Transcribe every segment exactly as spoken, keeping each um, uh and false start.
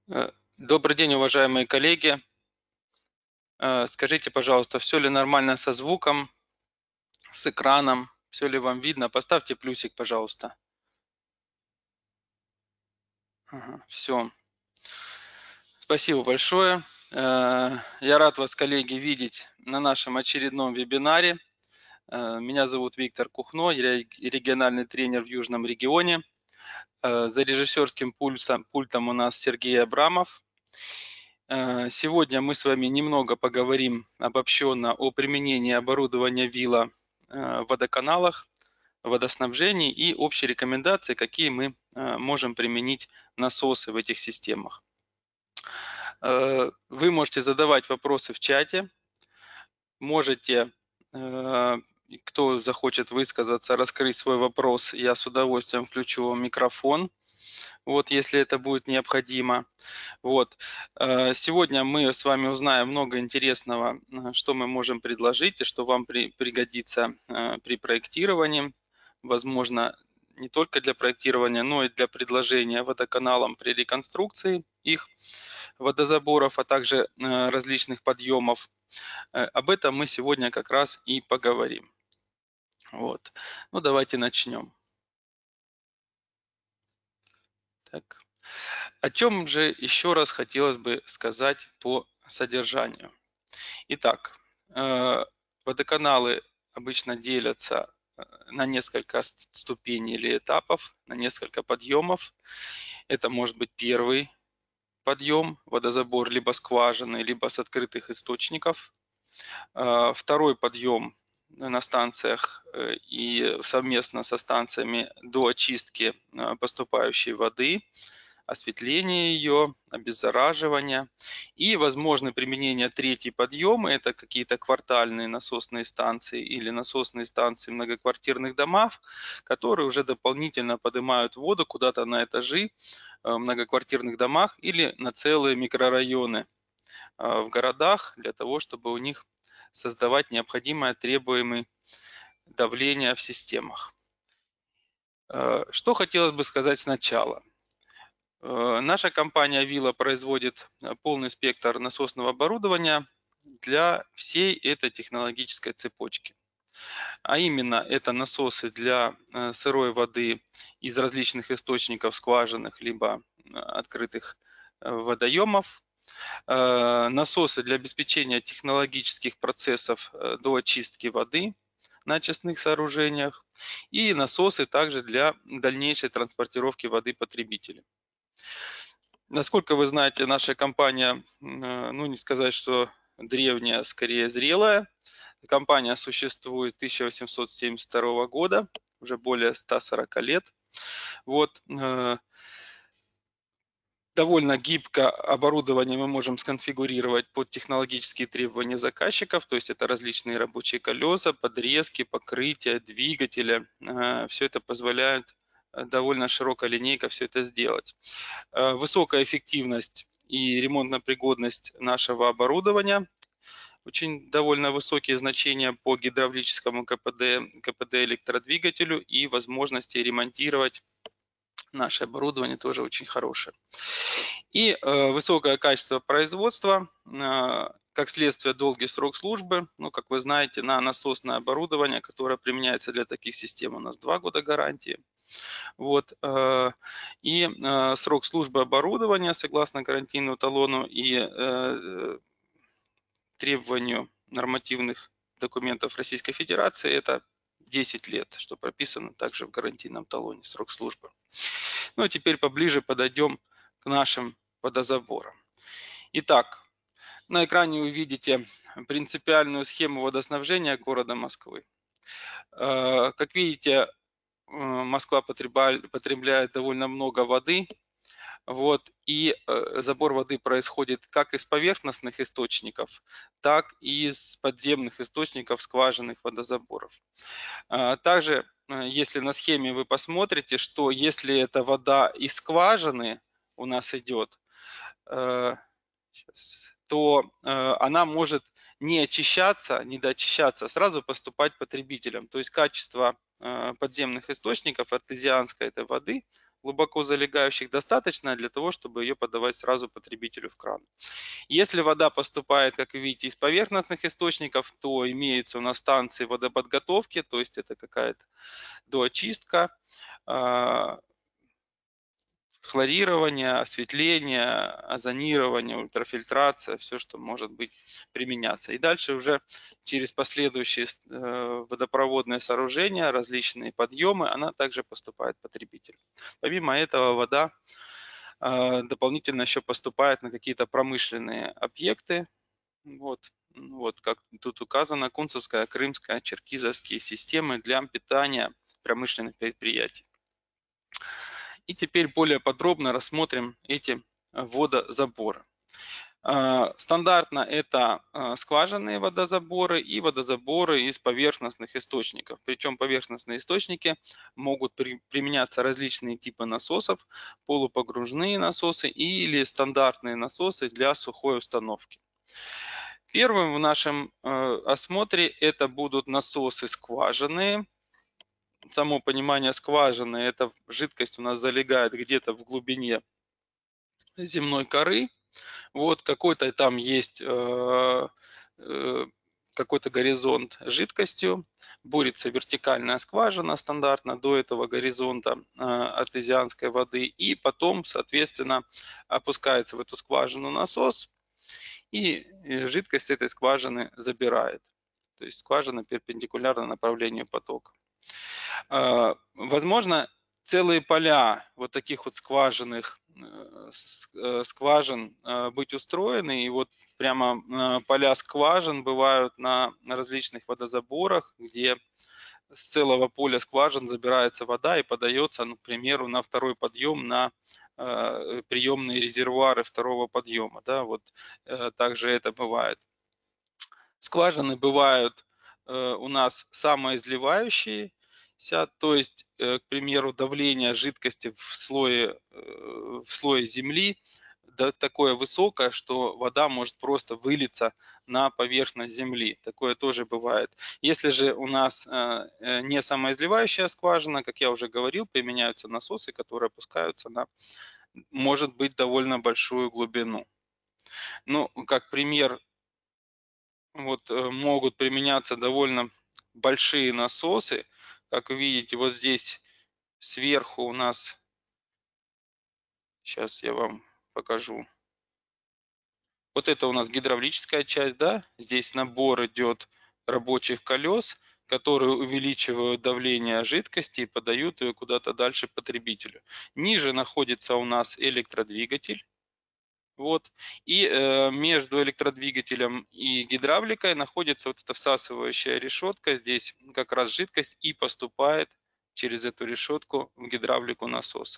Э, Добрый день, уважаемые коллеги. Э, Скажите, пожалуйста, все ли нормально со звуком, с экраном, все ли вам видно? Поставьте плюсик, пожалуйста. Все. Спасибо большое. Э, Я рад вас, коллеги, видеть на нашем очередном вебинаре. Э, Меня зовут Виктор Кухно, я ре- региональный тренер в Южном регионе. Э, За режиссерским пульсом- пультом у нас Сергей Абрамов. Э, Сегодня мы с вами немного поговорим обобщенно о применении оборудования вилла э, в водоканалах, водоснабжении и общие рекомендации, какие мы э, можем применить насосы в этих системах. Э, Вы можете задавать вопросы в чате, можете, э, кто захочет высказаться, раскрыть свой вопрос, я с удовольствием включу вам микрофон, вот, если это будет необходимо. Вот. Э, Сегодня мы с вами узнаем много интересного, э, что мы можем предложить и что вам при, пригодится э, при проектировании. Возможно, не только для проектирования, но и для предложения водоканалам при реконструкции их водозаборов, а также э, различных подъемов. Э, Об этом мы сегодня как раз и поговорим. Вот. Ну, давайте начнем. Так. О чем же еще раз хотелось бы сказать по содержанию? Итак, э, водоканалы обычно делятся э, на несколько ст- ступеней или этапов, на несколько подъемов. Это может быть первый подъем, водозабор либо скважины, либо с открытых источников. Э, Второй подъем на станциях э, и совместно со станциями до очистки э, поступающей воды, осветление ее, обеззараживание. И возможно применение третьей подъема, это какие-то квартальные насосные станции или насосные станции многоквартирных домов, которые уже дополнительно поднимают воду куда-то на этажи в многоквартирных домах или на целые микрорайоны э, в городах для того, чтобы у них создавать необходимое требуемое давление в системах. Э, Что хотелось бы сказать сначала. Э, Наша компания Вилла производит э, полный спектр насосного оборудования для всей этой технологической цепочки. А именно, это насосы для э, сырой воды из различных источников скважинных либо э, открытых э, водоемов, э, насосы для обеспечения технологических процессов э, до очистки воды на очистных сооружениях и насосы также для дальнейшей транспортировки воды потребителям. Насколько вы знаете, наша компания, э, ну не сказать, что древняя, скорее зрелая. Компания существует с тысяча восемьсот семьдесят второго года, уже более ста сорока лет. Вот, э, довольно гибко оборудование мы можем сконфигурировать под технологические требования заказчиков, то есть это различные рабочие колеса, подрезки, покрытия, двигателя. Э, Все это позволяет э, довольно широкая линейка все это сделать. Э, Высокая эффективность и ремонтно-пригодность нашего оборудования, очень довольно высокие значения по гидравлическому КПД, КПД электродвигателю и возможности ремонтировать наше оборудование тоже очень хорошее. И э, высокое качество производства, э, как следствие долгий срок службы. Ну, как вы знаете, на насосное оборудование, которое применяется для таких систем, у нас два года гарантии. Вот, э, и э, срок службы оборудования, согласно гарантийному талону и э, требованию нормативных документов Российской Федерации, это десять лет, что прописано также в гарантийном талоне, срок службы. Ну, а теперь поближе подойдем к нашим водозаборам. Итак, на экране вы видите принципиальную схему водоснабжения города Москвы. Э, Как видите, э, Москва потребляет довольно много воды, вот, и э, забор воды происходит как из поверхностных источников, так и из подземных источников скважинных водозаборов. А, Также, э, если на схеме вы посмотрите, что если это вода из скважины у нас идет, э, щас, то э, она может не очищаться, не доочищаться, а сразу поступать потребителям. То есть качество э, подземных источников артезианской этой воды глубоко залегающих достаточно для того, чтобы ее подавать сразу потребителю в кран. Если вода поступает, как вы видите, из поверхностных источников, то имеются у нас станции водоподготовки, то есть это какая-то доочистка, хлорирование, осветление, озонирование, ультрафильтрация, все, что может быть применяться. И дальше уже через последующие водопроводные сооружения, различные подъемы, она также поступает потребителю. Помимо этого, вода дополнительно еще поступает на какие-то промышленные объекты. Вот, вот как тут указано, Кунцевская, Крымская, Черкизовские системы для питания промышленных предприятий. И теперь более подробно рассмотрим эти водозаборы. Стандартно это скважинные водозаборы и водозаборы из поверхностных источников. Причем поверхностные источники могут при, применяться различные типы насосов, полупогружные насосы или стандартные насосы для сухой установки. Первым в нашем осмотре это будут насосы скважинные. Само понимание скважины, эта жидкость у нас залегает где-то в глубине земной коры. Вот какой-то там есть э, э, какой-то горизонт жидкостью, бурится вертикальная скважина стандартно до этого горизонта э, артезианской воды, и потом, соответственно, опускается в эту скважину насос, и жидкость этой скважины забирает. То есть скважина перпендикулярна направлению потока. Возможно, целые поля вот таких вот скважинных скважин быть устроены, и вот прямо поля скважин бывают на различных водозаборах, где с целого поля скважин забирается вода и подается, ну, к примеру, на второй подъем, на приемные резервуары второго подъема. Да, вот также это бывает. Скважины бывают у нас самоизливающие, то есть, к примеру, давление жидкости в слое, в слое земли такое высокое, что вода может просто вылиться на поверхность земли. Такое тоже бывает. Если же у нас не самоизливающая скважина, как я уже говорил, применяются насосы, которые опускаются на, может быть, довольно большую глубину. Ну, как пример, вот могут применяться довольно большие насосы. Как вы видите, вот здесь сверху у нас, сейчас я вам покажу. Вот это у нас гидравлическая часть, да? Здесь набор идет рабочих колес, которые увеличивают давление жидкости и подают ее куда-то дальше потребителю. Ниже находится у нас электродвигатель. Вот. И э, между электродвигателем и гидравликой находится вот эта всасывающая решетка. Здесь как раз жидкость и поступает через эту решетку в гидравлику насоса.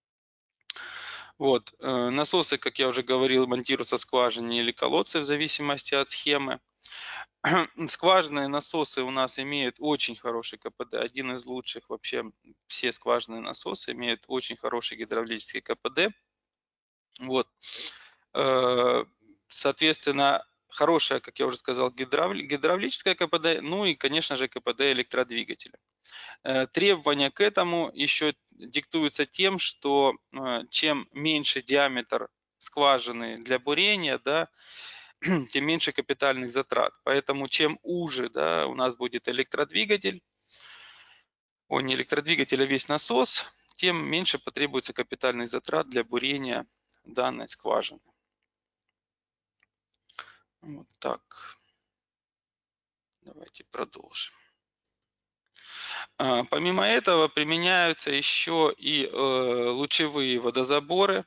Вот. Э, насосы, как я уже говорил, монтируются в скважине или колодце в зависимости от схемы. Скважинные насосы у нас имеют очень хороший КПД, один из лучших вообще. Все скважинные насосы имеют очень хороший гидравлический КПД. Вот. Соответственно, хорошая, как я уже сказал, гидравлическая КПД, ну и, конечно же, КПД электродвигателя. Требования к этому еще диктуются тем, что чем меньше диаметр скважины для бурения, да, тем меньше капитальных затрат. Поэтому чем уже, да, у нас будет электродвигатель, о, не электродвигатель, а весь насос, тем меньше потребуется капитальных затрат для бурения данной скважины. Вот так. Давайте продолжим. Помимо этого применяются еще и лучевые водозаборы.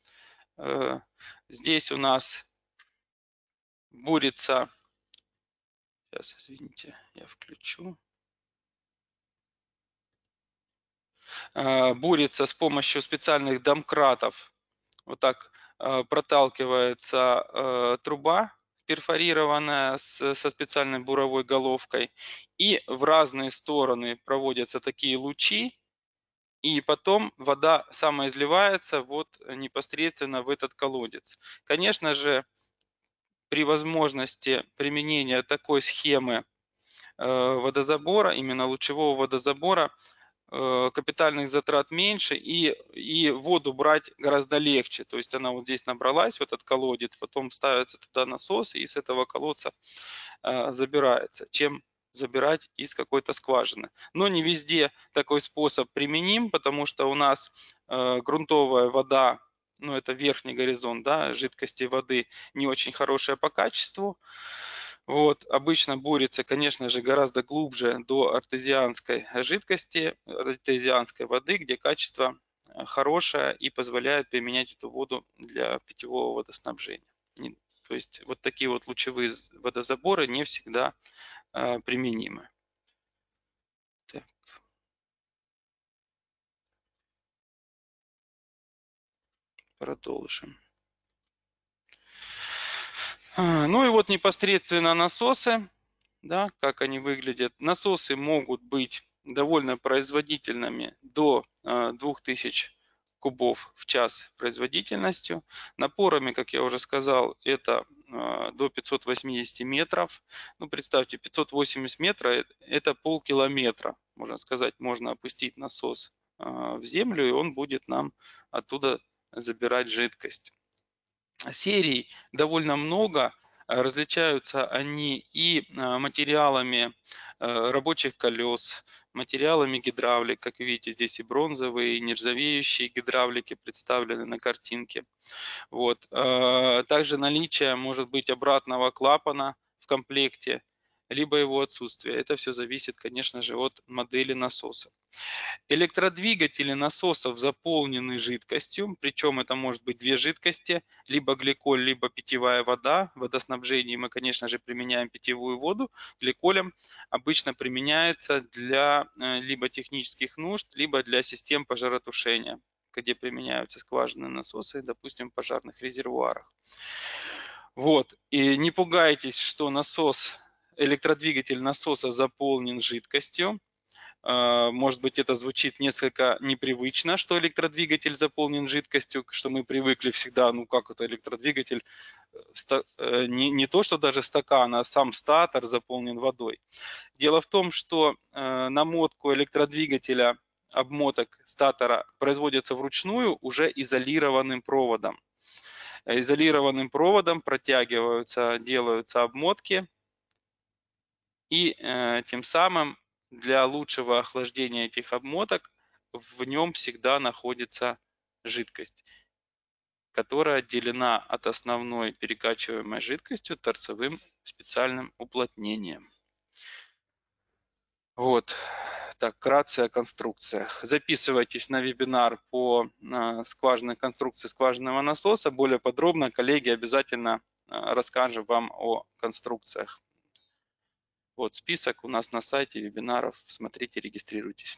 Здесь у нас бурится, сейчас, извините, я включу, бурится с помощью специальных домкратов. Вот так проталкивается труба перфорированная с, со специальной буровой головкой, и в разные стороны проводятся такие лучи, и потом вода самоизливается вот непосредственно в этот колодец. Конечно же, при возможности применения такой схемы водозабора, именно лучевого водозабора, капитальных затрат меньше, и, и воду брать гораздо легче. То есть она вот здесь набралась, в этот колодец, потом ставится туда насос, и с этого колодца забирается, чем забирать из какой-то скважины. Но не везде такой способ применим, потому что у нас грунтовая вода, ну это верхний горизонт, да, жидкости воды, не очень хорошая по качеству. Вот, обычно борется, конечно же, гораздо глубже до артезианской жидкости, артезианской воды, где качество хорошее и позволяет применять эту воду для питьевого водоснабжения. То есть вот такие вот лучевые водозаборы не всегда а, применимы. Так. Продолжим. Ну и вот непосредственно насосы, да, как они выглядят. Насосы могут быть довольно производительными до двух тысяч кубов в час производительностью. Напорами, как я уже сказал, это до пятисот восьмидесяти метров. Ну, представьте, пятьсот восемьдесят метров – это полкилометра, можно сказать, можно опустить насос в землю, и он будет нам оттуда забирать жидкость. Серий довольно много. Различаются они и материалами рабочих колес, материалами гидравлик. Как видите, здесь и бронзовые, и нержавеющие гидравлики представлены на картинке. Вот. Также наличие может быть обратного клапана в комплекте, либо его отсутствие. Это все зависит, конечно же, от модели насоса. Электродвигатели насосов заполнены жидкостью, причем это может быть две жидкости, либо гликоль, либо питьевая вода. В водоснабжении мы, конечно же, применяем питьевую воду. Гликолем обычно применяется для либо технических нужд, либо для систем пожаротушения, где применяются скважинные насосы, допустим, в пожарных резервуарах. Вот. И не пугайтесь, что насос, электродвигатель насоса заполнен жидкостью. Может быть, это звучит несколько непривычно, что электродвигатель заполнен жидкостью, что мы привыкли всегда, ну как это электродвигатель, не, не то, что даже стакан, а сам статор заполнен водой. Дело в том, что намотку электродвигателя, обмоток статора производится вручную уже изолированным проводом. Изолированным проводом протягиваются, делаются обмотки, и тем самым для лучшего охлаждения этих обмоток в нем всегда находится жидкость, которая отделена от основной перекачиваемой жидкостью торцевым специальным уплотнением. Вот. Так, вкратце о конструкциях. Записывайтесь на вебинар по скважинной конструкции скважинного насоса. Более подробно коллеги обязательно расскажут вам о конструкциях. Вот список у нас на сайте вебинаров. Смотрите, регистрируйтесь.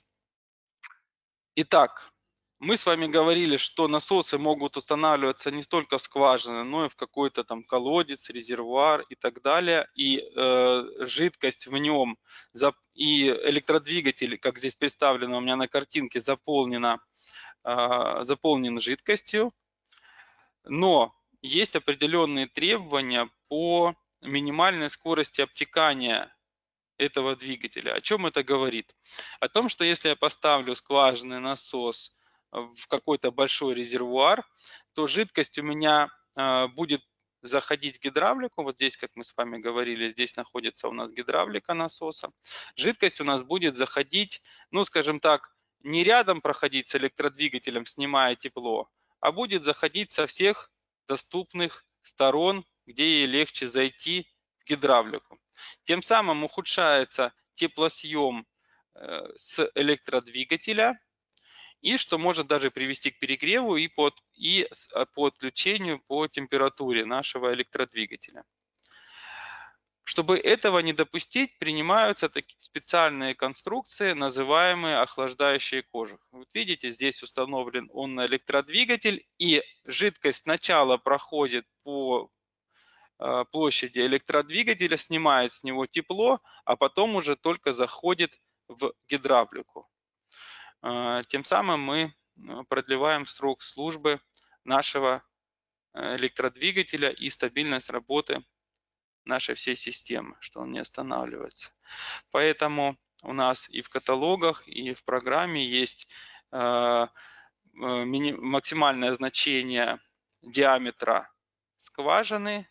Итак, мы с вами говорили, что насосы могут устанавливаться не только в скважины, но и в какой-то там колодец, резервуар и так далее. И э, жидкость в нем и электродвигатель, как здесь представлено у меня на картинке, заполнена, э, заполнен жидкостью. Но есть определенные требования по минимальной скорости обтекания этого двигателя. О чем это говорит? О том, что если я поставлю скважинный насос в какой-то большой резервуар, то жидкость у меня будет заходить в гидравлику. Вот здесь, как мы с вами говорили, здесь находится у нас гидравлика насоса. Жидкость у нас будет заходить, ну, скажем так, не рядом проходить с электродвигателем, снимая тепло, а будет заходить со всех доступных сторон, где ей легче зайти в гидравлику. Тем самым ухудшается теплосъем с электродвигателя, и что может даже привести к перегреву и, под, и по отключению по температуре нашего электродвигателя. Чтобы этого не допустить, принимаются такие специальные конструкции, называемые охлаждающие кожух. Вот видите, здесь установлен он на электродвигатель, и жидкость сначала проходит по площади электродвигателя, снимает с него тепло, а потом уже только заходит в гидравлику. Тем самым мы продлеваем срок службы нашего электродвигателя и стабильность работы нашей всей системы, что он не останавливается. Поэтому у нас и в каталогах, и в программе есть максимальное значение диаметра скважины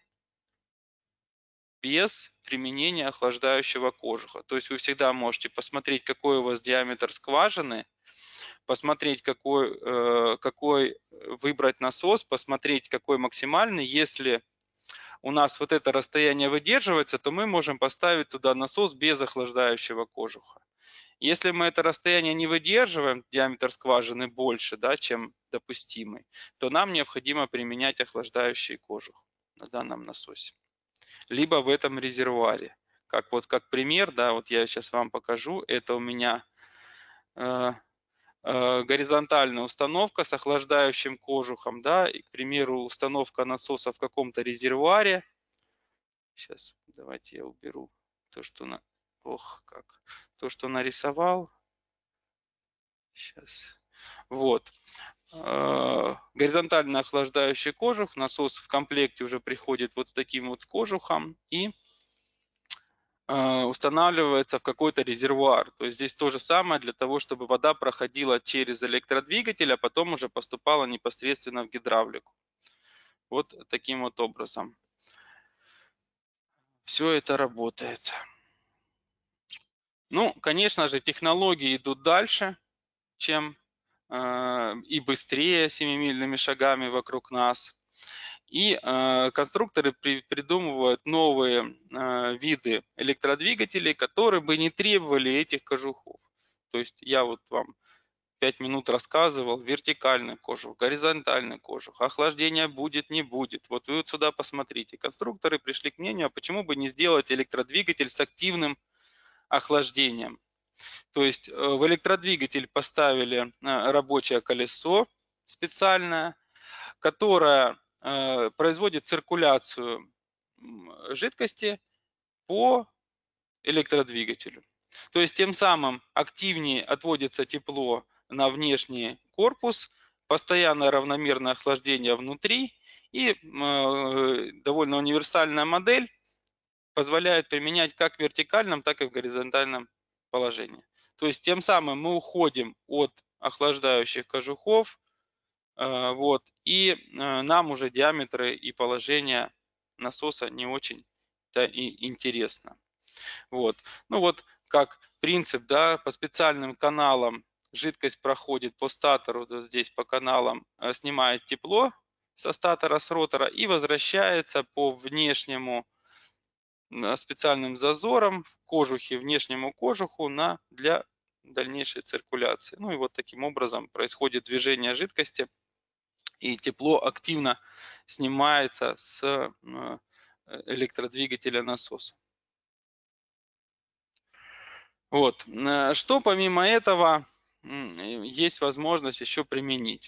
без применения охлаждающего кожуха. То есть вы всегда можете посмотреть, какой у вас диаметр скважины, посмотреть, какой, какой выбрать насос, посмотреть, какой максимальный. Если у нас вот это расстояние выдерживается, то мы можем поставить туда насос без охлаждающего кожуха. Если мы это расстояние не выдерживаем, диаметр скважины больше, да, чем допустимый, то нам необходимо применять охлаждающий кожух на данном насосе. Либо в этом резервуаре. Как вот как пример, да, вот я сейчас вам покажу, это у меня э, э, горизонтальная установка с охлаждающим кожухом, да, и, к примеру, установка насоса в каком-то резервуаре. Сейчас давайте я уберу то, что на, ох, как, то, что нарисовал. Сейчас. Вот. Горизонтально охлаждающий кожух. Насос в комплекте уже приходит вот с таким вот кожухом и устанавливается в какой-то резервуар. То есть здесь то же самое для того, чтобы вода проходила через электродвигатель, а потом уже поступала непосредственно в гидравлику. Вот таким вот образом все это работает. Ну, конечно же, технологии идут дальше, чем и быстрее семимильными шагами вокруг нас. И э, конструкторы при, придумывают новые э, виды электродвигателей, которые бы не требовали этих кожухов. То есть я вот вам пять минут рассказывал, вертикальный кожух, горизонтальный кожух, охлаждения будет, не будет. Вот вы вот сюда посмотрите. Конструкторы пришли к мнению, а почему бы не сделать электродвигатель с активным охлаждением. То есть в электродвигатель поставили рабочее колесо специальное, которое производит циркуляцию жидкости по электродвигателю. То есть тем самым активнее отводится тепло на внешний корпус, постоянное равномерное охлаждение внутри, и довольно универсальная модель позволяет применять как в вертикальном, так и в горизонтальном положении. То есть тем самым мы уходим от охлаждающих кожухов, вот, и нам уже диаметры и положение насоса не очень-то и интересно. Вот. Ну вот как принцип, да, по специальным каналам жидкость проходит по статору, вот здесь по каналам снимает тепло со статора, с ротора и возвращается по внешнему специальным зазором в кожухе, внешнему кожуху на, для дальнейшей циркуляции. Ну и вот таким образом происходит движение жидкости, и тепло активно снимается с электродвигателя насоса. Вот. Что помимо этого есть возможность еще применить?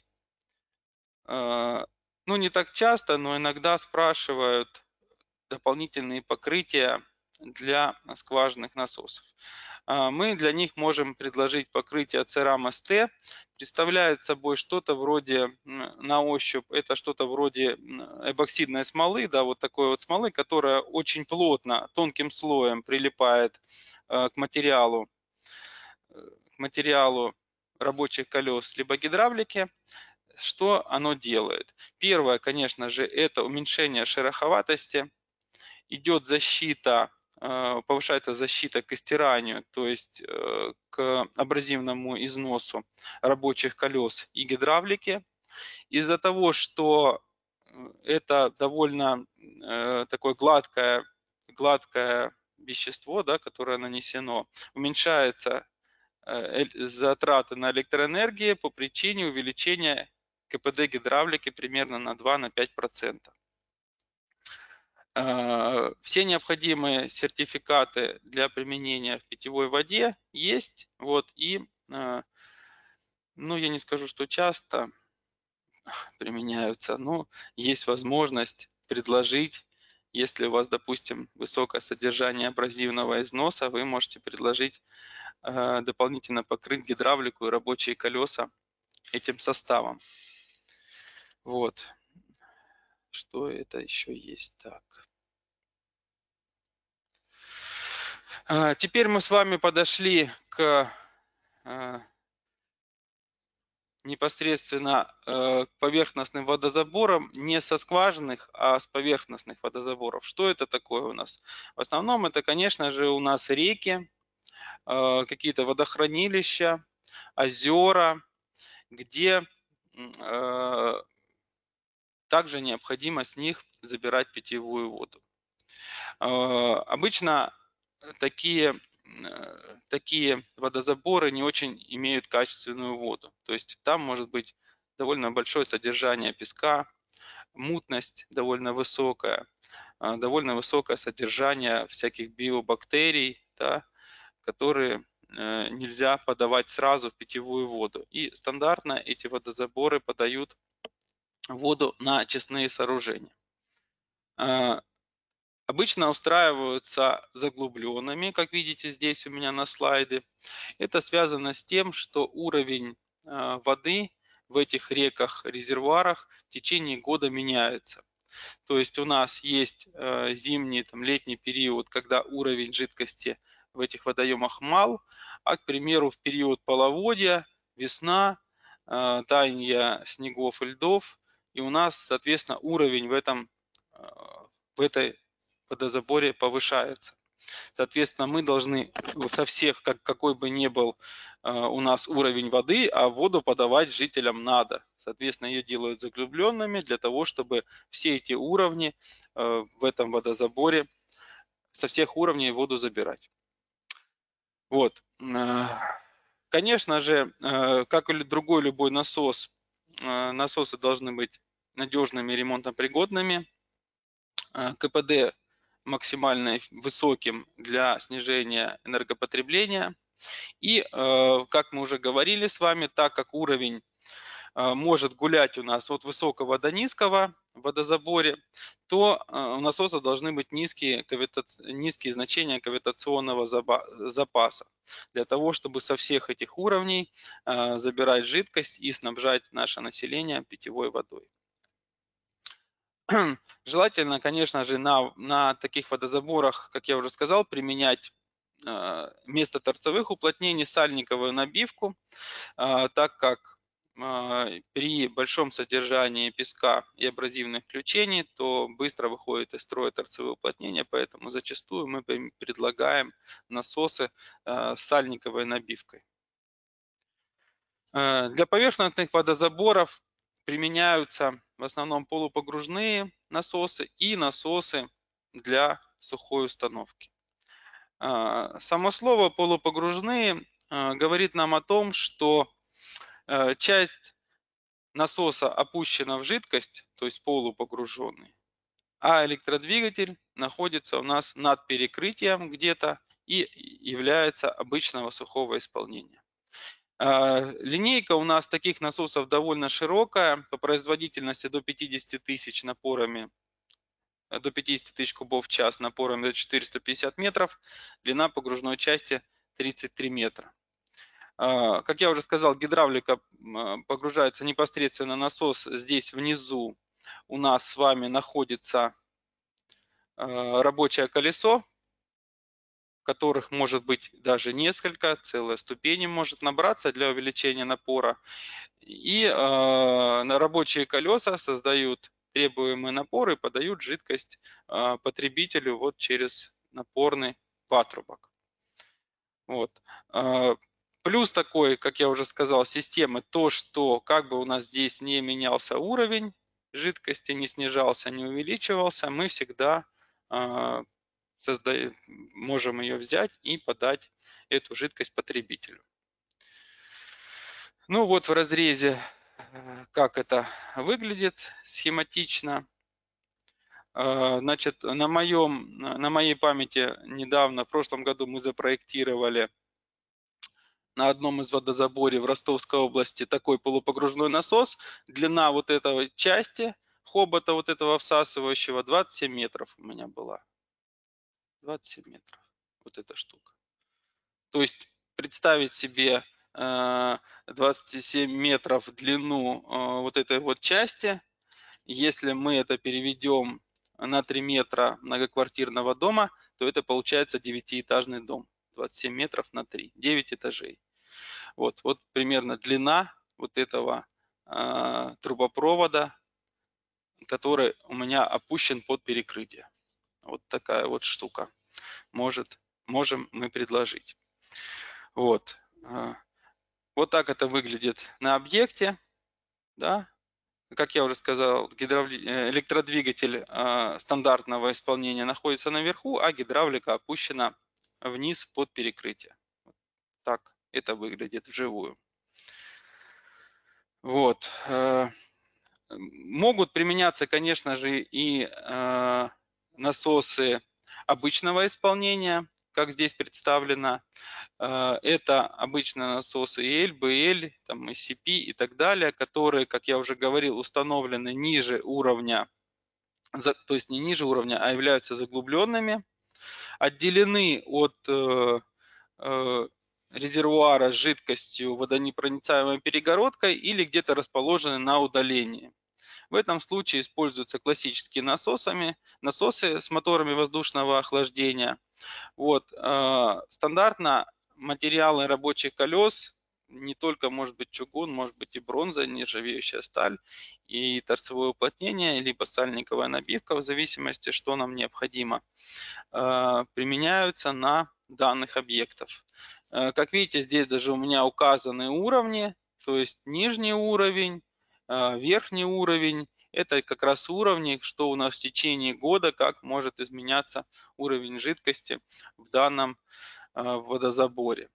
Ну, не так часто, но иногда спрашивают дополнительные покрытия для скважинных насосов. Мы для них можем предложить покрытие Ceram-СТ. Представляет собой что-то вроде, на ощупь, это что-то вроде эпоксидной смолы, да, вот такой вот смолы, которая очень плотно, тонким слоем прилипает к материалу, к материалу рабочих колес либо гидравлики. Что оно делает? Первое, конечно же, это уменьшение шероховатости. Идет защита, повышается защита к стиранию, то есть к абразивному износу рабочих колес и гидравлики. Из-за того, что это довольно такое гладкое, гладкое вещество, да, которое нанесено, уменьшается затраты на электроэнергию по причине увеличения КПД гидравлики примерно на два-пять процентов. Все необходимые сертификаты для применения в питьевой воде есть. Вот, и, ну, я не скажу, что часто применяются, но есть возможность предложить, если у вас, допустим, высокое содержание абразивного износа, вы можете предложить дополнительно покрыть гидравлику и рабочие колеса этим составом. Вот. Что это еще есть? Так. Теперь мы с вами подошли к непосредственно к поверхностным водозаборам, не со скважинных, а с поверхностных водозаборов. Что это такое у нас? В основном это, конечно же, у нас реки, какие-то водохранилища, озера, где также необходимо с них забирать питьевую воду. Обычно такие, такие водозаборы не очень имеют качественную воду. То есть там может быть довольно большое содержание песка, мутность довольно высокая, довольно высокое содержание всяких биобактерий, да, которые нельзя подавать сразу в питьевую воду. И стандартно эти водозаборы подают воду на очистные сооружения. Обычно устраиваются заглубленными, как видите здесь у меня на слайде. Это связано с тем, что уровень воды в этих реках, резервуарах в течение года меняется. То есть у нас есть зимний, там, летний период, когда уровень жидкости в этих водоемах мал, а, к примеру, в период половодья, весна, таяние снегов и льдов, и у нас, соответственно, уровень в, этом, в этой водозаборе повышается. Соответственно, мы должны со всех, как, какой бы ни был э, у нас уровень воды, а воду подавать жителям надо. Соответственно, ее делают заглубленными для того, чтобы все эти уровни э, в этом водозаборе, со всех уровней воду забирать. Вот. Конечно же, э, как и другой любой насос, э, насосы должны быть надежными, ремонтопригодными. Э, КПД максимально высоким для снижения энергопотребления. И, как мы уже говорили с вами, так как уровень может гулять у нас от высокого до низкого в водозаборе, то у насоса должны быть низкие, низкие значения кавитационного запаса для того, чтобы со всех этих уровней забирать жидкость и снабжать наше население питьевой водой. Желательно, конечно же, на, на таких водозаборах, как я уже сказал, применять э, вместо торцевых уплотнений сальниковую набивку, э, так как э, при большом содержании песка и абразивных включений, то быстро выходит из строя торцевые уплотнения, поэтому зачастую мы предлагаем насосы э, с сальниковой набивкой. Э, для поверхностных водозаборов применяются в основном полупогружные насосы и насосы для сухой установки. Само слово полупогружные говорит нам о том, что часть насоса опущена в жидкость, то есть полупогруженный, а электродвигатель находится у нас над перекрытием где-то и является обычного сухого исполнения. Линейка у нас таких насосов довольно широкая, по производительности до пятидесяти тысяч напорами, до пятидесяти тысяч кубов в час напорами до четырёхсот пятидесяти метров, длина погружной части тридцать три метра. Как я уже сказал, гидравлика погружается непосредственно насос. Здесь внизу у нас с вами находится рабочее колесо, которых может быть даже несколько, целая ступень может набраться для увеличения напора. И э, рабочие колеса создают требуемый напор и подают жидкость э, потребителю вот через напорный патрубок. Вот. Э, плюс такой, как я уже сказал, системы, то, что как бы у нас здесь не менялся уровень жидкости, не снижался, не увеличивался, мы всегда э, Создаем, можем ее взять и подать эту жидкость потребителю. Ну вот в разрезе, как это выглядит схематично. Значит, на, моем, на моей памяти недавно, в прошлом году мы запроектировали на одном из водозаборов в Ростовской области такой полупогружной насос. Длина вот этой части хобота, вот этого всасывающего, двадцать семь метров у меня была. двадцать семь метров. Вот эта штука. То есть представить себе двадцать семь метров в длину вот этой вот части, если мы это переведем на три метра многоквартирного дома, то это получается девятиэтажный дом. двадцать семь метров на три, девять этажей. Вот, вот примерно длина вот этого э, трубопровода, который у меня опущен под перекрытие. Вот такая вот штука может, можем мы предложить. Вот. Вот так это выглядит на объекте. Да? Как я уже сказал, гидравли... электродвигатель э, стандартного исполнения находится наверху, а гидравлика опущена вниз под перекрытие. Так это выглядит вживую. Вот. Могут применяться, конечно же, и э, насосы обычного исполнения, как здесь представлено. Э, это обычно насосы и эл, бэ эль, там, эс си пи и так далее, которые, как я уже говорил, установлены ниже уровня, то есть не ниже уровня, а являются заглубленными, отделены от э, э, резервуара с жидкостью водонепроницаемой перегородкой или где-то расположены на удалении. В этом случае используются классические насосами, насосы с моторами воздушного охлаждения. Вот, э, стандартно материалы рабочих колес, не только может быть чугун, может быть и бронза, нержавеющая сталь и торцевое уплотнение, либо сальниковая набивка, в зависимости, что нам необходимо, э, применяются на данных объектов. Э, как видите, здесь даже у меня указаны уровни, то есть нижний уровень, верхний уровень. Это как раз уровни, что у нас в течение года, как может изменяться уровень жидкости в данном водозаборе.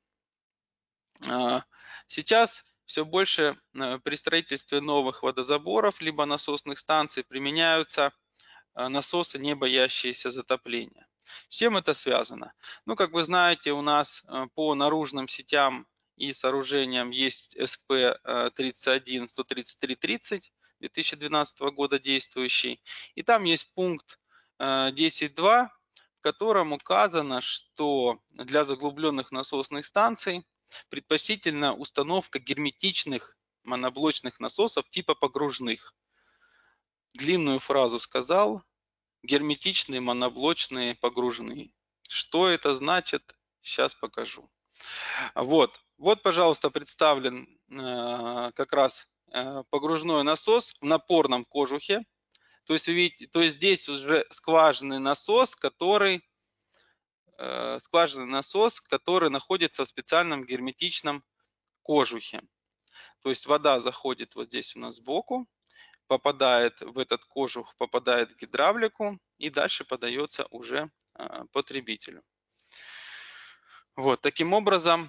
Сейчас все больше при строительстве новых водозаборов либо насосных станций применяются насосы, не боящиеся затопления. С чем это связано? Ну, как вы знаете, у нас по наружным сетям и сооружениям есть эс пэ тридцать один сто тридцать три тридцать две тысячи двенадцатого года действующий. И там есть пункт десять два, в котором указано, что для заглубленных насосных станций предпочтительна установка герметичных моноблочных насосов типа погружных. Длинную фразу сказал. Герметичные, моноблочные, погружные. Что это значит, сейчас покажу. Вот, вот, пожалуйста, представлен э, как раз э, погружной насос в напорном кожухе. То есть, вы видите, то есть здесь уже скважинный насос, который, э, скважинный насос, который находится в специальном герметичном кожухе. То есть вода заходит вот здесь у нас сбоку, попадает в этот кожух, попадает в гидравлику и дальше подается уже потребителю. Вот, таким образом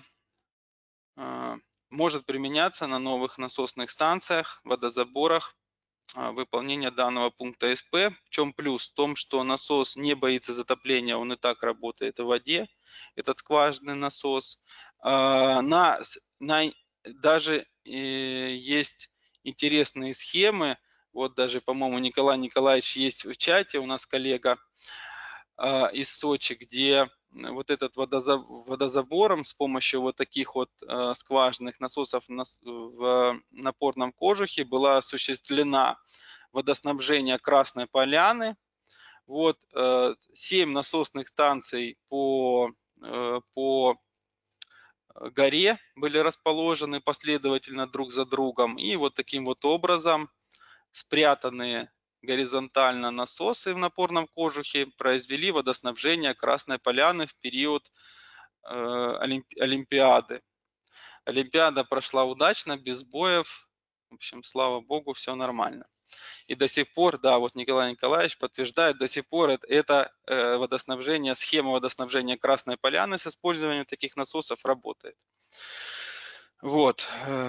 может применяться на новых насосных станциях, водозаборах выполнение данного пункта эс пэ. В чем плюс? В том, что насос не боится затопления, он и так работает в воде, этот скважинный насос. На, на, даже есть интересные схемы. Вот даже, по-моему, Николай Николаевич есть в чате, у нас коллега э, из Сочи, где вот этот водозаб, водозабором с помощью вот таких вот э, скважинных насосов на, в напорном кожухе была осуществлена водоснабжение Красной Поляны. Вот э, семь насосных станций по, э, по горе были расположены последовательно друг за другом. И вот таким вот образом спрятанные горизонтально насосы в напорном кожухе произвели водоснабжение Красной Поляны в период э, Олимпиады. Олимпиада прошла удачно, без боев. В общем, слава богу, все нормально. И до сих пор, да, вот Николай Николаевич подтверждает, до сих пор это, это э, водоснабжение, схема водоснабжения Красной Поляны с использованием таких насосов работает. Вот.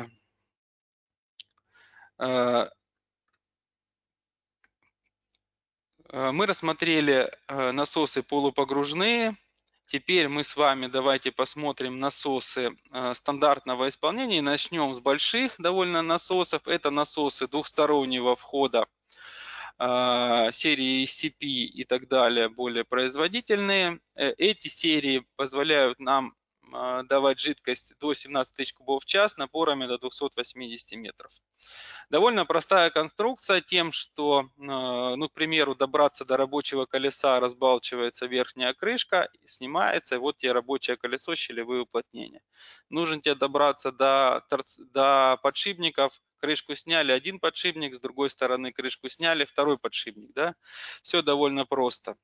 Мы рассмотрели насосы полупогружные. Теперь мы с вами давайте посмотрим насосы стандартного исполнения. И начнем с больших довольно насосов. Это насосы двухстороннего входа серии эс си пи и так далее, более производительные. Эти серии позволяют нам давать жидкость до семнадцати тысяч кубов в час напорами до двухсот восьмидесяти метров. Довольно простая конструкция тем, что, ну, к примеру, добраться до рабочего колеса, разбалчивается верхняя крышка, снимается, и вот тебе рабочее колесо, щелевые уплотнения. Нужно тебе добраться до, до подшипников, крышку сняли, один подшипник, с другой стороны крышку сняли, второй подшипник. Да? Все довольно просто.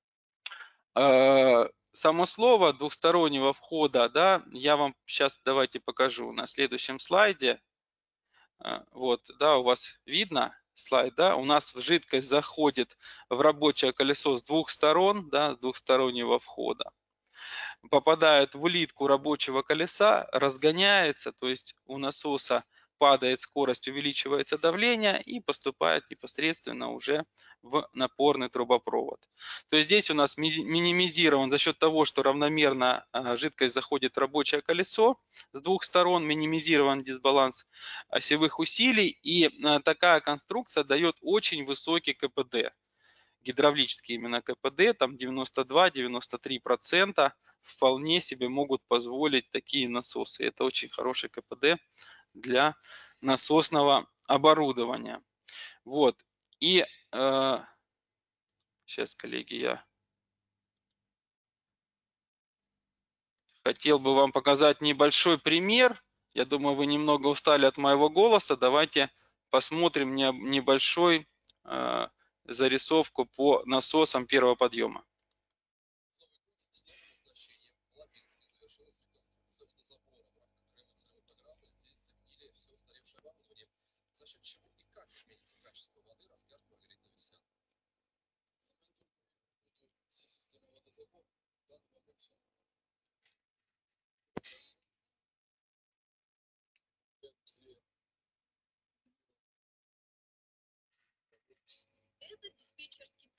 Само слово двухстороннего входа, да, я вам сейчас давайте покажу на следующем слайде. Вот, да, у вас видно слайд, да, у нас жидкость заходит в рабочее колесо с двух сторон, да, с двухстороннего входа, попадает в улитку рабочего колеса, разгоняется, то есть у насоса падает скорость, увеличивается давление и поступает непосредственно уже в напорный трубопровод. То есть здесь у нас минимизирован за счет того, что равномерно жидкость заходит в рабочее колесо с двух сторон, минимизирован дисбаланс осевых усилий, и такая конструкция дает очень высокий КПД. Гидравлический именно КПД, там девяносто два — девяносто три процента вполне себе могут позволить такие насосы. Это очень хороший КПД для насосного оборудования. Вот. И э, сейчас, коллеги, я хотел бы вам показать небольшой пример. Я думаю, вы немного устали от моего голоса. Давайте посмотрим небольшой э, зарисовку по насосам первого подъема. Это диспетчерский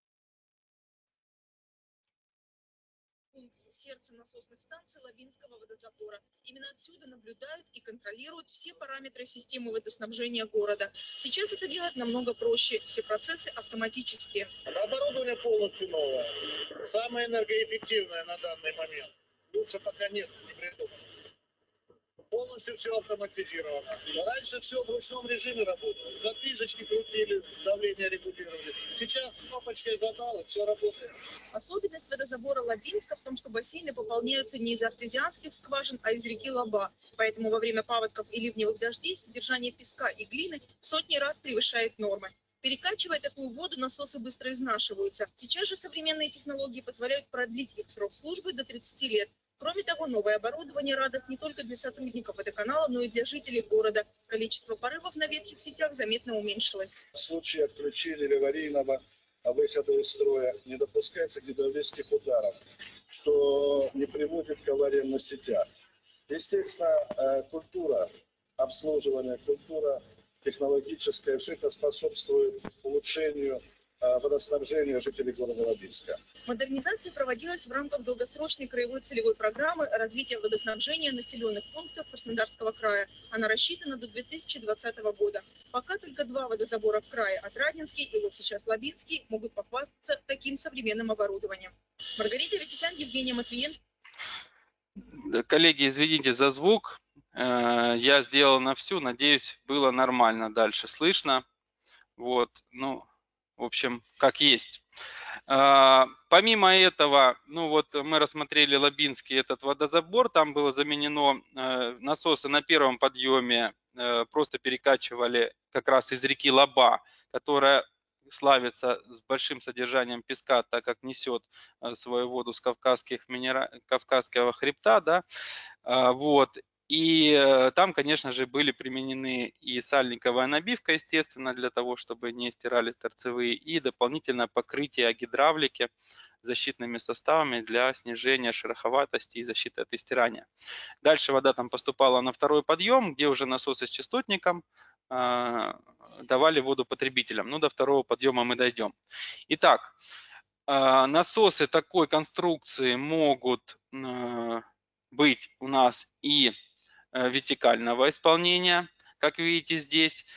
пункт, сердце насосных станций Лабинского водозабора. Именно отсюда наблюдают и контролируют все параметры системы водоснабжения города. Сейчас это делать намного проще. Все процессы автоматические. Оборудование полностью новое. Самое энергоэффективное на данный момент. Лучше пока нет, не придумано. Полностью все автоматизировано. Раньше все в ручном режиме работало. Задвижечки крутили, давление регулировали. Сейчас кнопочкой задал, и все работает. Особенность водозабора Лабинска в том, что бассейны пополняются не из артезианских скважин, а из реки Лаба. Поэтому во время паводков и ливневых дождей содержание песка и глины в сотни раз превышает нормы. Перекачивая такую воду, насосы быстро изнашиваются. Сейчас же современные технологии позволяют продлить их срок службы до тридцати лет. Кроме того, новое оборудование – радость не только для сотрудников водоканала, но и для жителей города. Количество порывов на ветхих сетях заметно уменьшилось. В случае отключения или аварийного выхода из строя не допускается гидравлических ударов, что не приводит к авариям на сетях. Естественно, культура обслуживания, культура технологическая, все это способствует улучшению водоснабжения жителей города Лабинска. Модернизация проводилась в рамках долгосрочной краевой целевой программы развития водоснабжения населенных пунктов Краснодарского края. Она рассчитана до две тысячи двадцатого года. Пока только два водозабора в крае, Отрадненский и вот сейчас Лабинский, могут похвастаться таким современным оборудованием. Маргарита Витисян, Евгения Матвиенко. Коллеги, извините за звук. Я сделал на всю, надеюсь, было нормально дальше слышно. Вот, ну, в общем, как есть. Помимо этого, ну вот мы рассмотрели Лабинский этот водозабор, там было заменено насосы на первом подъеме, просто перекачивали как раз из реки Лаба, которая славится с большим содержанием песка, так как несет свою воду с кавказских минера... кавказского хребта, да, вот. И там, конечно же, были применены и сальниковая набивка, естественно, для того, чтобы не стирались торцевые, и дополнительное покрытие гидравлики защитными составами для снижения шероховатости и защиты от истирания. Дальше вода там поступала на второй подъем, где уже насосы с частотником давали воду потребителям. Ну, до второго подъема мы дойдем. Итак, насосы такой конструкции могут быть у нас и вертикального исполнения, как видите здесь.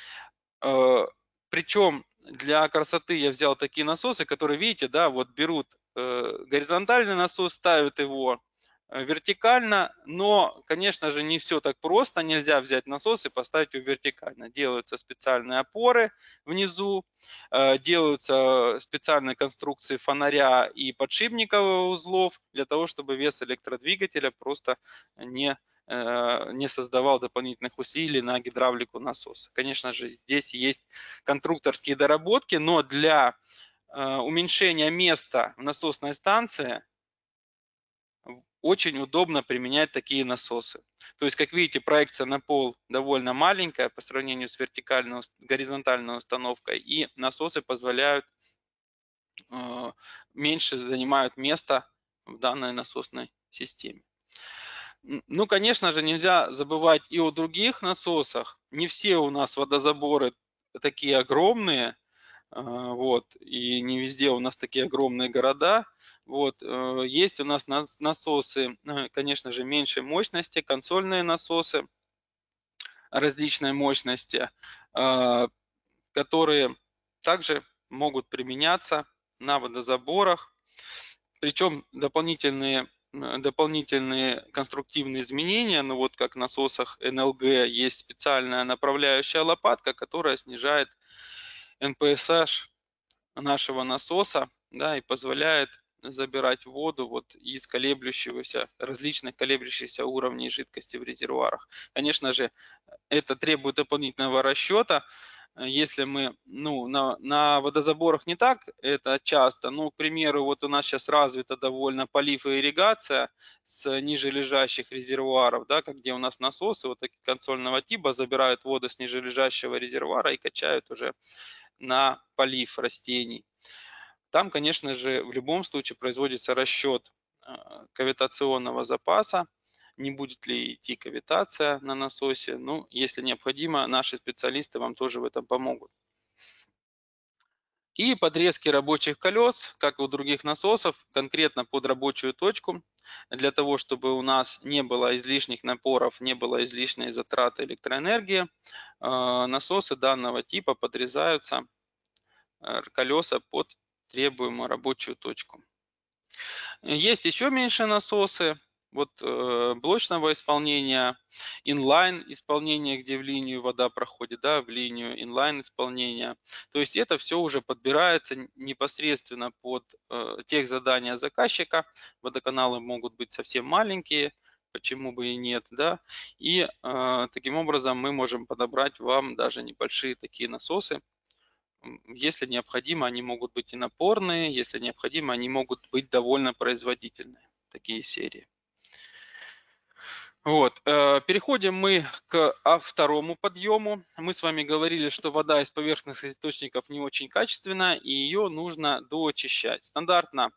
Причем для красоты я взял такие насосы, которые, видите, да, вот берут горизонтальный насос, ставят его вертикально, но, конечно же, не все так просто. Нельзя взять насос и поставить его вертикально. Делаются специальные опоры внизу, делаются специальные конструкции фонаря и подшипниковых узлов для того, чтобы вес электродвигателя просто не, не создавал дополнительных усилий на гидравлику насоса. Конечно же, здесь есть конструкторские доработки, но для уменьшения места в насосной станции очень удобно применять такие насосы. То есть, как видите, проекция на пол довольно маленькая по сравнению с вертикальной, горизонтальной установкой, и насосы позволяют, э, меньше занимают место в данной насосной системе. Ну, конечно же, нельзя забывать и о других насосах. Не все у нас водозаборы такие огромные, вот, и не везде у нас такие огромные города. Вот, есть у нас насосы, конечно же, меньшей мощности, консольные насосы различной мощности, которые также могут применяться на водозаборах. Причем дополнительные, дополнительные конструктивные изменения, ну вот как в насосах эн эл гэ, есть специальная направляющая лопатка, которая снижает эн пэ эс аш нашего насоса, да, и позволяет забирать воду вот из колеблющегося, различных колеблющихся уровней жидкости в резервуарах. Конечно же, это требует дополнительного расчета. Если мы, ну, на, на водозаборах не так это часто, ну, к примеру, вот у нас сейчас развита довольно полив и ирригация с нижележащих резервуаров, да, как где у нас насосы вот такие консольного типа забирают воду с нижележащего резервуара и качают уже на полив растений. Там, конечно же, в любом случае производится расчет кавитационного запаса, не будет ли идти кавитация на насосе. Ну, если необходимо, наши специалисты вам тоже в этом помогут. И подрезки рабочих колес, как и у других насосов, конкретно под рабочую точку, для того, чтобы у нас не было излишних напоров, не было излишней затраты электроэнергии, насосы данного типа подрезаются колеса под требуемую рабочую точку. Есть еще меньше насосы, вот э, блочного исполнения, инлайн исполнения, где в линию вода проходит, да, в линию инлайн исполнения. То есть это все уже подбирается непосредственно под э, тех задания заказчика. Водоканалы могут быть совсем маленькие, почему бы и нет, да. И э, таким образом мы можем подобрать вам даже небольшие такие насосы. Если необходимо, они могут быть и напорные, если необходимо, они могут быть довольно производительные, такие серии. Вот. Переходим мы к второму подъему. Мы с вами говорили, что вода из поверхностных источников не очень качественная, и ее нужно доочищать. Стандартно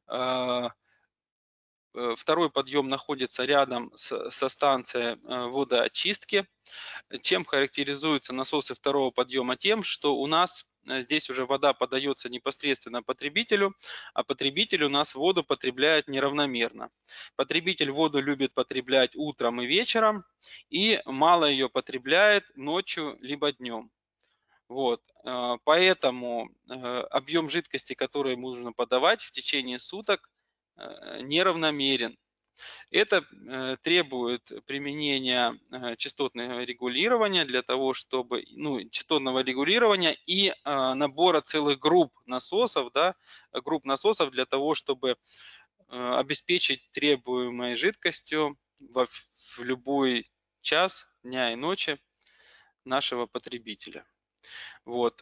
второй подъем находится рядом с, со станцией водоочистки. Чем характеризуются насосы второго подъема? Тем, что у нас здесь уже вода подается непосредственно потребителю, а потребитель у нас воду потребляет неравномерно. Потребитель воду любит потреблять утром и вечером, и мало ее потребляет ночью либо днем. Вот. Поэтому объем жидкости, который нужно подавать в течение суток, неравномерен. Это требует применения частотного регулирования для того, чтобы, ну, частотного регулирования и набора целых групп насосов, да, групп насосов для того, чтобы обеспечить требуемой жидкостью в, в любой час дня и ночи нашего потребителя. Вот.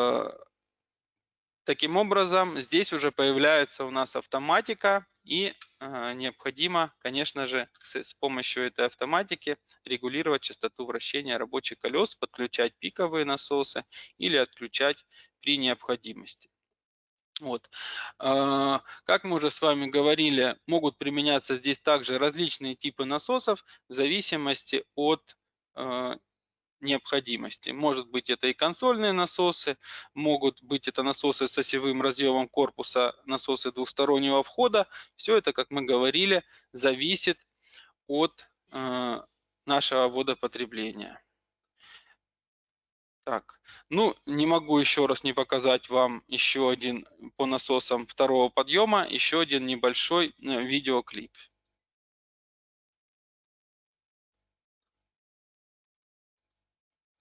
Таким образом, здесь уже появляется у нас автоматика, и э, необходимо, конечно же, с, с помощью этой автоматики регулировать частоту вращения рабочих колес, подключать пиковые насосы или отключать при необходимости. Вот. Э, как мы уже с вами говорили, могут применяться здесь также различные типы насосов в зависимости от э, необходимости. Может быть, это и консольные насосы, могут быть это насосы с осевым разъемом корпуса, насосы двухстороннего входа. Все это, как мы говорили, зависит от э, нашего водопотребления. Так, ну, не могу еще раз не показать вам еще один по насосам второго подъема, еще один небольшой видеоклип.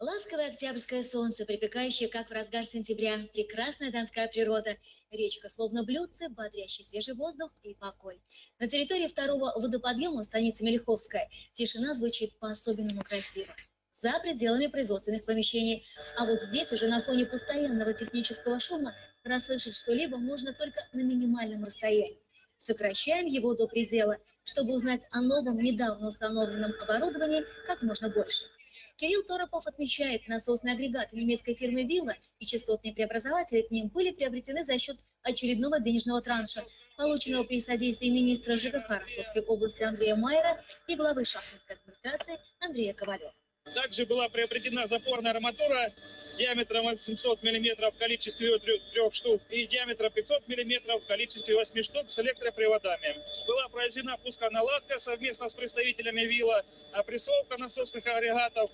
Ласковое октябрьское солнце, припекающее, как в разгар сентября, прекрасная донская природа, речка словно блюдце, бодрящий свежий воздух и покой. На территории второго водоподъема станицы Мелиховская тишина звучит по-особенному красиво. За пределами производственных помещений. А вот здесь уже на фоне постоянного технического шума расслышать что-либо можно только на минимальном расстоянии. Сокращаем его до предела, чтобы узнать о новом, недавно установленном оборудовании как можно больше. Кирилл Торопов отмечает, насосные агрегаты немецкой фирмы «Вилла» и частотные преобразователи к ним были приобретены за счет очередного денежного транша, полученного при содействии министра ЖКХ Ростовской области Андрея Майера и главы Шахтинской администрации Андрея Ковалева. Также была приобретена запорная арматура диаметром восемьсот миллиметров в количестве трех штук и диаметром пятьсот миллиметров в количестве восьми штук с электроприводами. Была произведена пусконаладка совместно с представителями «Вилла», опрессовка насосных агрегатов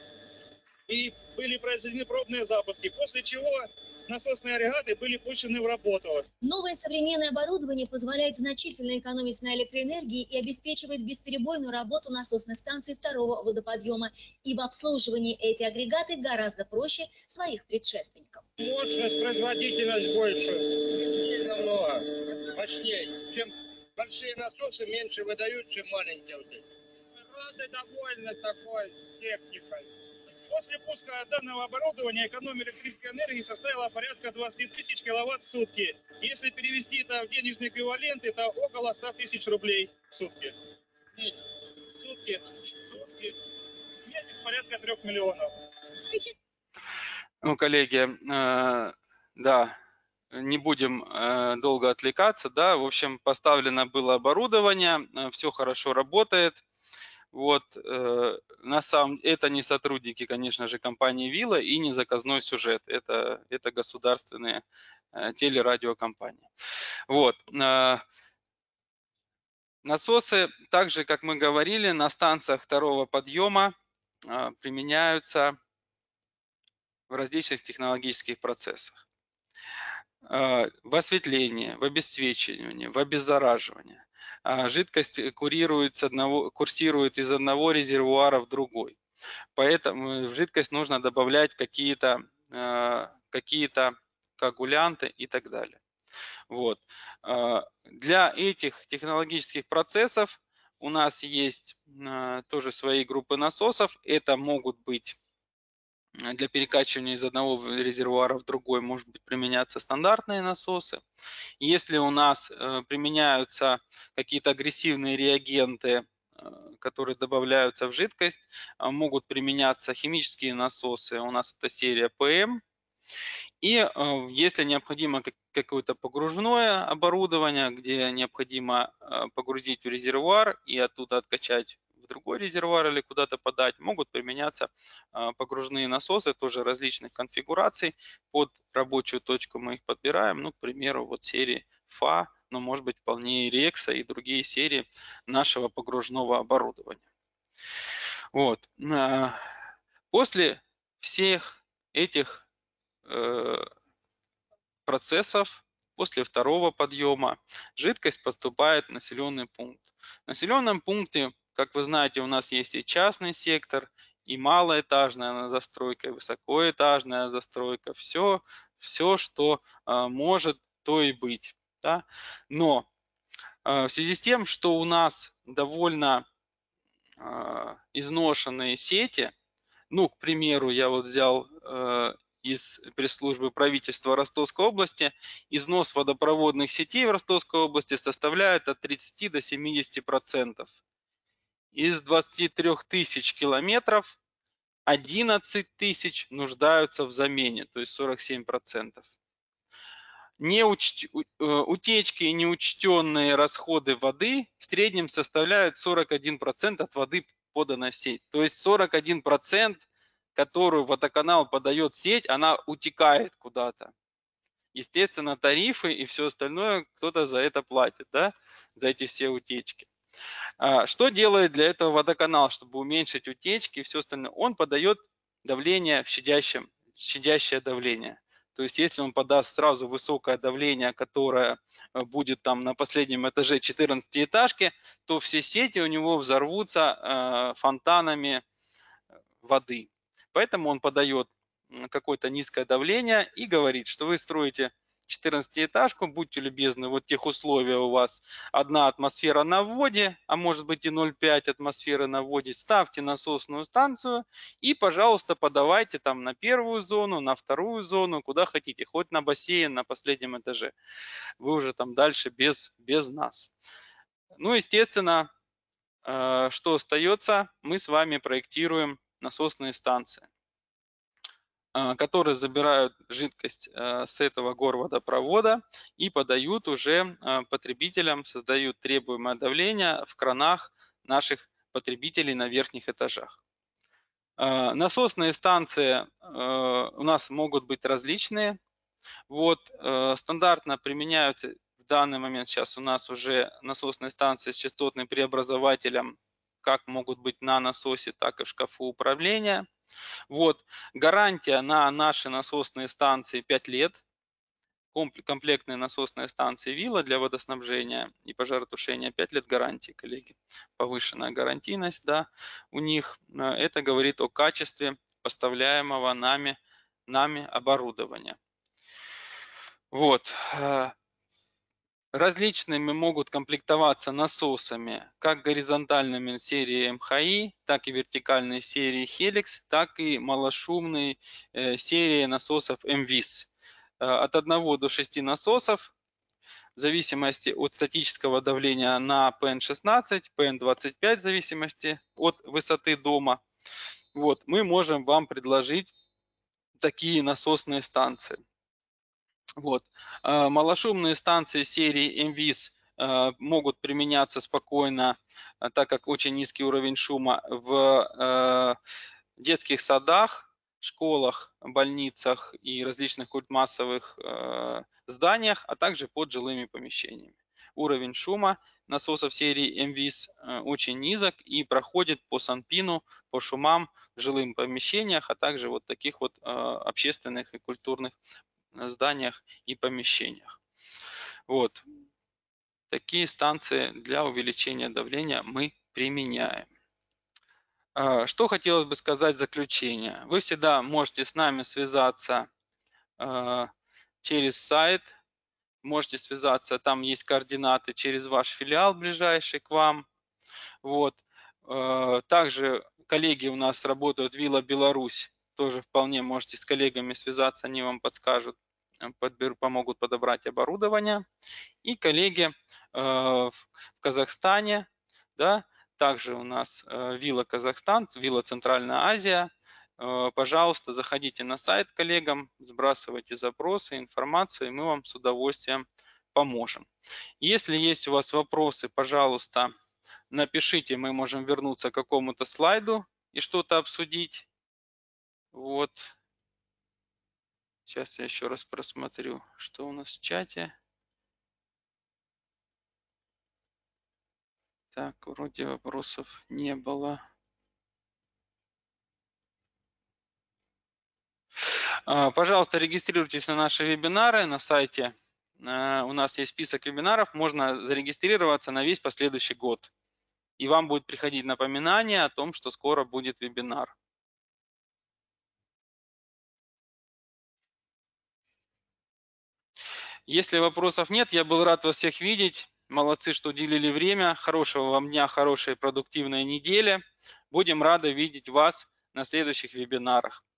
и были произведены пробные запуски, после чего насосные агрегаты были пущены в работу. Новое современное оборудование позволяет значительно экономить на электроэнергии и обеспечивает бесперебойную работу насосных станций второго водоподъема. И в обслуживании эти агрегаты гораздо проще своих предшественников. Мощность, производительность больше, намного мощнее. Чем большие насосы меньше выдают, чем маленькие. Рады довольны такой техникой. После пуска данного оборудования экономия электрической энергии составила порядка двадцати тысяч киловатт в сутки. Если перевести это в денежный эквивалент, это около ста тысяч рублей в сутки. В сутки. В сутки. В месяц порядка трех миллионов. Ну, коллеги, э, да, не будем э, долго отвлекаться, да, в общем, поставлено было оборудование, э, все хорошо работает. Вот, э, на самом это не сотрудники, конечно же, компании «Вилла» и не заказной сюжет. Это, это государственные э, телерадиокомпании. Вот. Э, насосы, также, как мы говорили, на станциях второго подъема э, применяются в различных технологических процессах. Э, в осветлении, в обесцвечивании, в обеззараживании. Жидкость курирует с одного, курсирует из одного резервуара в другой. Поэтому в жидкость нужно добавлять какие-то какие-то коагулянты и так далее. Вот. Для этих технологических процессов у нас есть тоже свои группы насосов. Это могут быть для перекачивания из одного резервуара в другой, может быть, применяться стандартные насосы. Если у нас э, применяются какие-то агрессивные реагенты, э, которые добавляются в жидкость, э, могут применяться химические насосы. У нас это серия ПМ. И э, если необходимо как, какое-то погружное оборудование, где необходимо э, погрузить в резервуар и оттуда откачать в другой резервуар или куда-то подать, могут применяться погружные насосы, тоже различных конфигураций. Под рабочую точку мы их подбираем, ну, к примеру, вот серии ФА, но может быть вполне и Рекса и другие серии нашего погружного оборудования. Вот. После всех этих процессов, после второго подъема, жидкость поступает в населенный пункт. В населенном пункте, как вы знаете, у нас есть и частный сектор, и малоэтажная застройка, и высокоэтажная застройка. Все, все что а, может, то и быть. Да? Но а, в связи с тем, что у нас довольно а, изношенные сети, ну, к примеру, я вот взял а, из пресс-службы правительства Ростовской области, износ водопроводных сетей в Ростовской области составляет от тридцати до семидесяти процентов. Из двадцати трёх тысяч километров одиннадцать тысяч нуждаются в замене, то есть сорок семь процентов. Неуч... Утечки и неучтенные расходы воды в среднем составляют сорок один процент от воды, поданной в сеть. То есть сорок один процент, которую водоканал подает в сеть, она утекает куда-то. Естественно, тарифы и все остальное кто-то за это платит, да? За эти все утечки. Что делает для этого водоканал, чтобы уменьшить утечки и все остальное? Он подает давление в щадящем, щадящее давление. То есть если он подаст сразу высокое давление, которое будет там на последнем этаже четырнадцатиэтажки, то все сети у него взорвутся фонтанами воды. Поэтому он подает какое-то низкое давление и говорит, что вы строите четырнадцатиэтажку, будьте любезны, вот тех условия у вас одна атмосфера на вводе, а может быть и ноль целых пять атмосферы на вводе, ставьте насосную станцию и, пожалуйста, подавайте там на первую зону, на вторую зону, куда хотите, хоть на бассейн на последнем этаже. Вы уже там дальше без, без нас. Ну, естественно, что остается? Мы с вами проектируем насосные станции, которые забирают жидкость с этого горводопровода и подают уже потребителям, создают требуемое давление в кранах наших потребителей на верхних этажах. Насосные станции у нас могут быть различные. Вот, стандартно применяются в данный момент, сейчас у нас уже насосные станции с частотным преобразователем, как могут быть на насосе, так и в шкафу управления. Вот, гарантия на наши насосные станции пять лет. Комплектные насосные станции Вилла для водоснабжения и пожаротушения пять лет гарантии, коллеги. Повышенная гарантийность, да, у них. Это говорит о качестве поставляемого нами, нами оборудования. Вот. Различными могут комплектоваться насосами как горизонтальными серии эм ха и, так и вертикальной серии Helix, так и малошумной серии насосов эм вис. От одного до шести насосов, в зависимости от статического давления на пэ эн шестнадцать, пэ эн двадцать пять, в зависимости от высоты дома, вот, мы можем вам предложить такие насосные станции. Вот. Малошумные станции серии эм вис могут применяться спокойно, так как очень низкий уровень шума в детских садах, школах, больницах и различных культмассовых зданиях, а также под жилыми помещениями. Уровень шума насосов серии эм вис очень низок и проходит по санпину, по шумам в жилых помещениях, а также вот таких вот общественных и культурных зданиях и помещениях. Вот. Такие станции для увеличения давления мы применяем. Что хотелось бы сказать в заключение. Вы всегда можете с нами связаться через сайт, можете связаться, там есть координаты, через ваш филиал ближайший к вам. Вот. Также коллеги у нас работают в Вилла Беларусь, тоже вполне можете с коллегами связаться, они вам подскажут, подберут, помогут подобрать оборудование. И коллеги в Казахстане, да, также у нас Вилла Казахстан, Вилла Центральная Азия. Пожалуйста, заходите на сайт коллегам, сбрасывайте запросы, информацию, и мы вам с удовольствием поможем. Если есть у вас вопросы, пожалуйста, напишите, мы можем вернуться к какому-то слайду и что-то обсудить. Вот. Сейчас я еще раз просмотрю, что у нас в чате. Так, вроде вопросов не было. Пожалуйста, регистрируйтесь на наши вебинары на сайте. У нас есть список вебинаров, можно зарегистрироваться на весь последующий год. И вам будет приходить напоминание о том, что скоро будет вебинар. Если вопросов нет, я был рад вас всех видеть. Молодцы, что уделили время. Хорошего вам дня, хорошей продуктивной недели. Будем рады видеть вас на следующих вебинарах.